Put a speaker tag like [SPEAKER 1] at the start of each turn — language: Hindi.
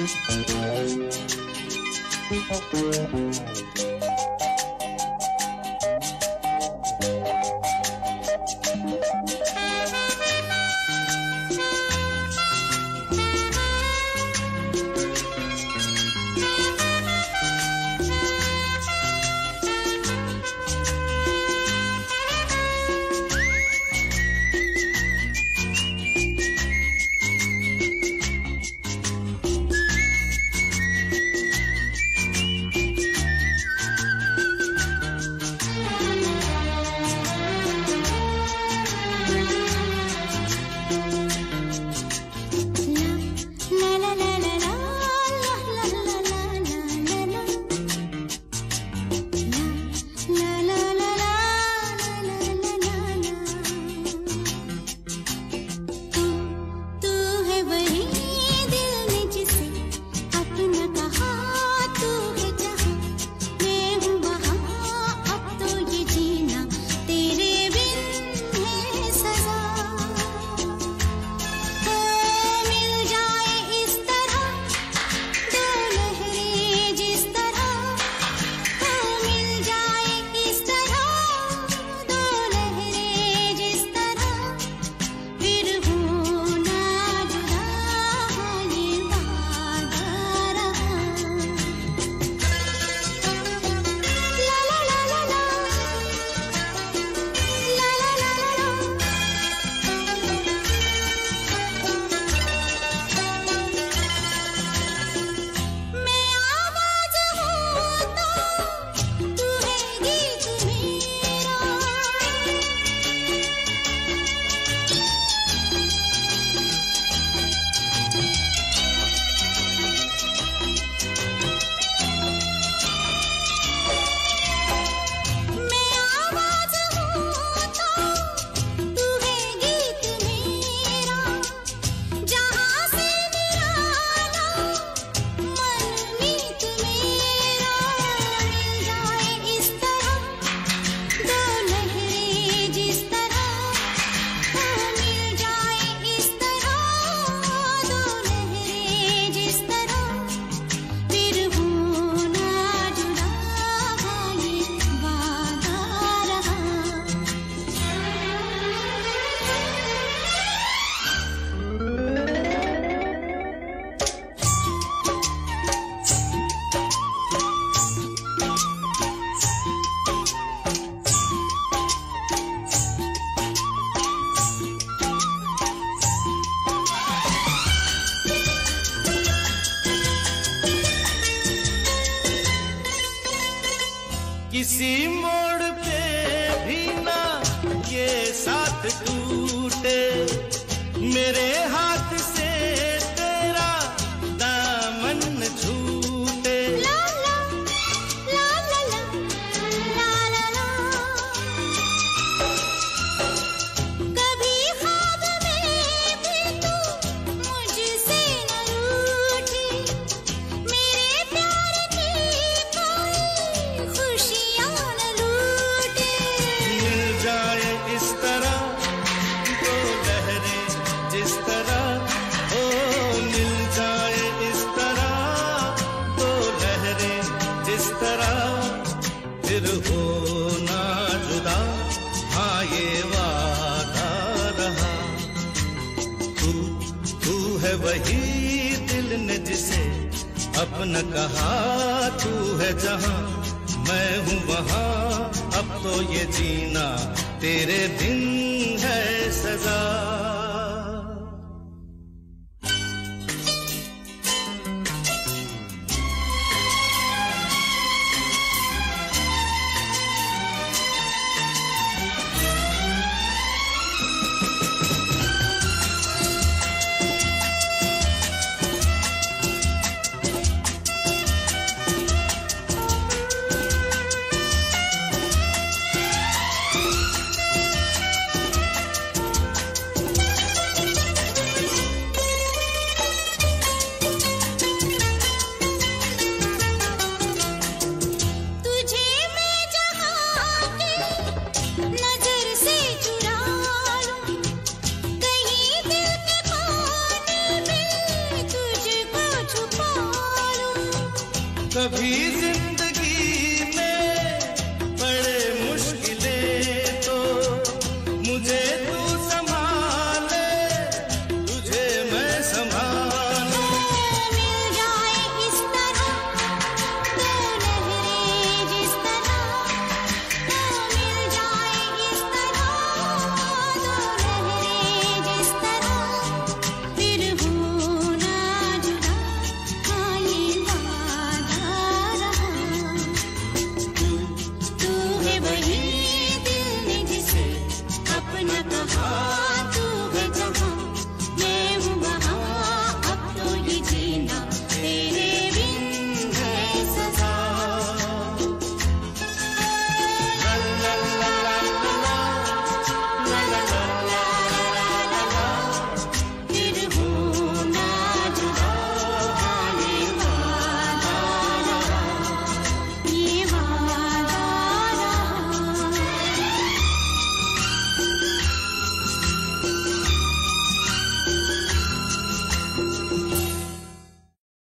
[SPEAKER 1] किसी मोड़ पे भी ना ये साथ टूटे, मेरे हाथ से तेरा दामन छूटे।
[SPEAKER 2] ला ला ला ला ला ला ला, कभी ख्वाब में भी तू मुझसे न रूठी, मेरे प्यार की कोई खुशियाँ न लूटे।
[SPEAKER 1] मिल जाए इस तरह दो लहरें जिस तरह, ओ मिल जाए इस तरह दो लहरें जिस तरह, फिर हो ना जुदा, हाँ ये वादा रहा। तू है वही दिल ने जिसे अपना कहा, तू है जहां मैं हूँ वहां, अब तो ये जीना तेरे बिन है सजा।